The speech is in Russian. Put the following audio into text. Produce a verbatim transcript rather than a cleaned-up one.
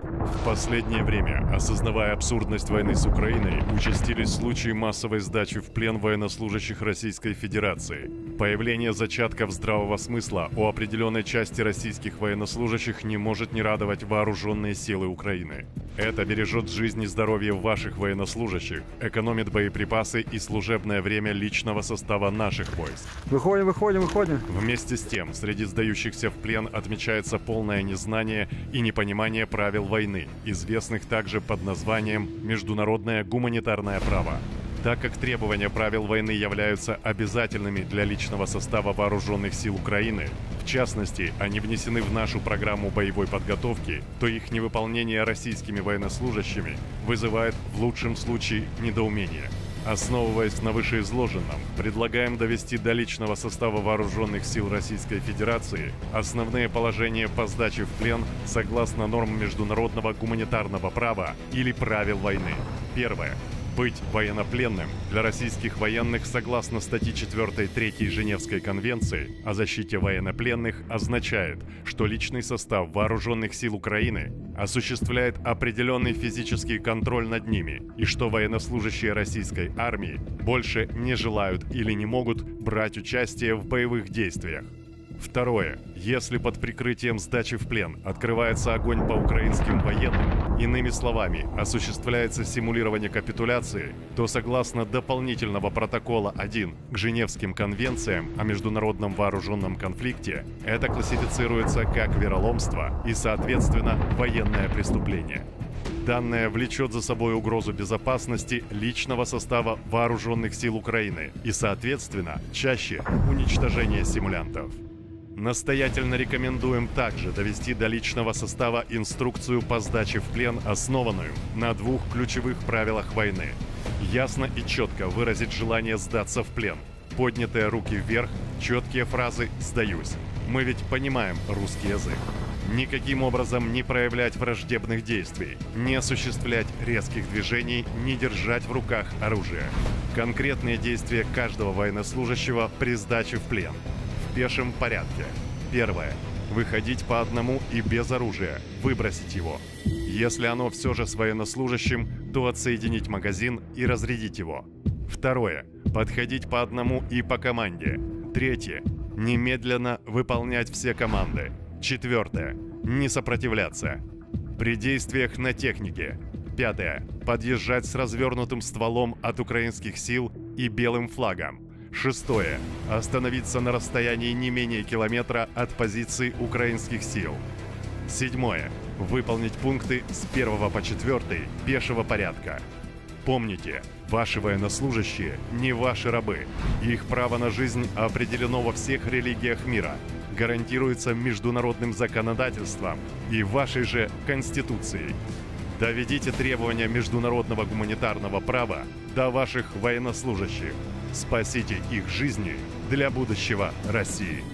В последнее время, осознавая абсурдность войны с Украиной, участились случаи массовой сдачи в плен военнослужащих Российской Федерации. Появление зачатков здравого смысла у определенной части российских военнослужащих не может не радовать вооруженные силы Украины. Это бережет жизнь и здоровье ваших военнослужащих, экономит боеприпасы и служебное время личного состава наших войск. Выходим, выходим, выходим. Вместе с тем, среди сдающихся в плен отмечается полное незнание и непонимание правил войны, известных также под названием «Международное гуманитарное право». Так как требования правил войны являются обязательными для личного состава вооруженных сил Украины, в частности, они внесены в нашу программу боевой подготовки, то их невыполнение российскими военнослужащими вызывает в лучшем случае недоумение. Основываясь на вышеизложенном, предлагаем довести до личного состава вооруженных сил Российской Федерации основные положения по сдаче в плен согласно нормам международного гуманитарного права или правил войны. Первое. Быть военнопленным для российских военных согласно статье четвёртой третьей Женевской конвенции о защите военнопленных означает, что личный состав вооруженных сил Украины осуществляет определенный физический контроль над ними и что военнослужащие российской армии больше не желают или не могут брать участие в боевых действиях. Второе. Если под прикрытием сдачи в плен открывается огонь по украинским военным, иными словами, осуществляется симулирование капитуляции, то согласно дополнительного протокола один к Женевским конвенциям о международном вооруженном конфликте, это классифицируется как вероломство и, соответственно, военное преступление. Данное влечет за собой угрозу безопасности личного состава вооруженных сил Украины и, соответственно, чаще уничтожение симулянтов. Настоятельно рекомендуем также довести до личного состава инструкцию по сдаче в плен, основанную на двух ключевых правилах войны. Ясно и четко выразить желание сдаться в плен. Поднятые руки вверх, четкие фразы «сдаюсь». Мы ведь понимаем русский язык. Никаким образом не проявлять враждебных действий, не осуществлять резких движений, не держать в руках оружие. Конкретные действия каждого военнослужащего при сдаче в плен. В пешем порядке. Первое. Выходить по одному и без оружия, выбросить его. Если оно все же с военнослужащим, то отсоединить магазин и разрядить его. Второе. Подходить по одному и по команде. Третье. Немедленно выполнять все команды. Четвертое. Не сопротивляться. При действиях на технике. Пятое. Подъезжать с развернутым стволом от украинских сил и белым флагом. Шестое. Остановиться на расстоянии не менее километра от позиций украинских сил. Седьмое. Выполнить пункты с первого по четвертый пешего порядка. Помните, ваши военнослужащие не ваши рабы. Их право на жизнь определено во всех религиях мира, гарантируется международным законодательством и вашей же Конституцией. Доведите требования международного гуманитарного права до ваших военнослужащих. Спасите их жизни для будущего России.